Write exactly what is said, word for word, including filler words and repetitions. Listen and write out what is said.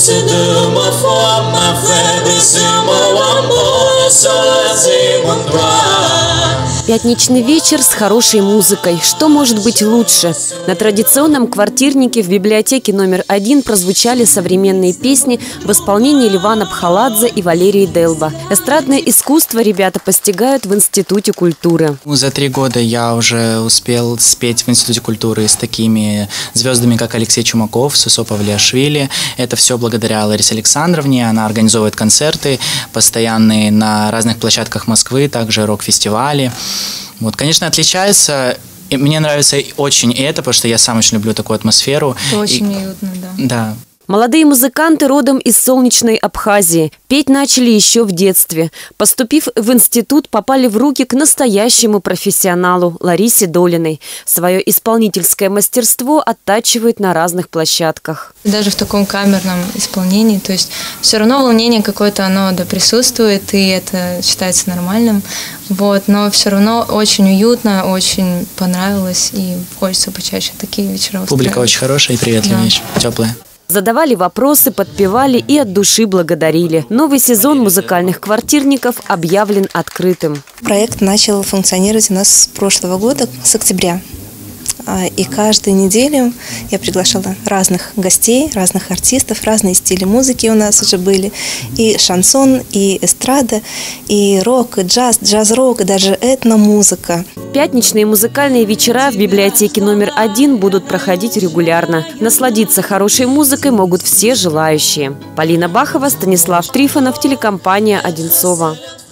se de uma forma febre, se meu amor sozinho andar. Пятничный вечер с хорошей музыкой. Что может быть лучше? На традиционном квартирнике в библиотеке номер один прозвучали современные песни в исполнении Ливана Бхаладзе и Валерии Делба. Эстрадное искусство ребята постигают в Институте культуры. За три года я уже успел спеть в Институте культуры с такими звездами, как Алексей Чумаков, Сусо Павлиашвили. Это все благодаря Ларисе Александровне. Она организовывает концерты постоянные на разных площадках Москвы, также рок-фестивали. Вот, конечно, отличается. И мне нравится очень это, потому что я сам очень люблю такую атмосферу. Это очень и... уютно, да. Да. Молодые музыканты родом из солнечной Абхазии. Петь начали еще в детстве. Поступив в институт, попали в руки к настоящему профессионалу Ларисе Долиной. Свое исполнительское мастерство оттачивают на разных площадках. Даже в таком камерном исполнении. То есть все равно волнение какое-то оно да, присутствует, и это считается нормальным. Вот, но все равно очень уютно, очень понравилось, и хочется почаще такие вечера устраивать. Публика очень хорошая и приветливая, да. Теплая. Задавали вопросы, подпевали и от души благодарили. Новый сезон музыкальных квартирников объявлен открытым. Проект начал функционировать у нас с прошлого года, с октября. И каждую неделю я приглашала разных гостей, разных артистов, разные стили музыки у нас уже были. И шансон, и эстрада, и рок, и джаз, джаз-рок, и даже этномузыка. Пятничные музыкальные вечера в библиотеке номер один будут проходить регулярно. Насладиться хорошей музыкой могут все желающие. Полина Бахова, Станислав Трифонов, телекомпания «Одинцово».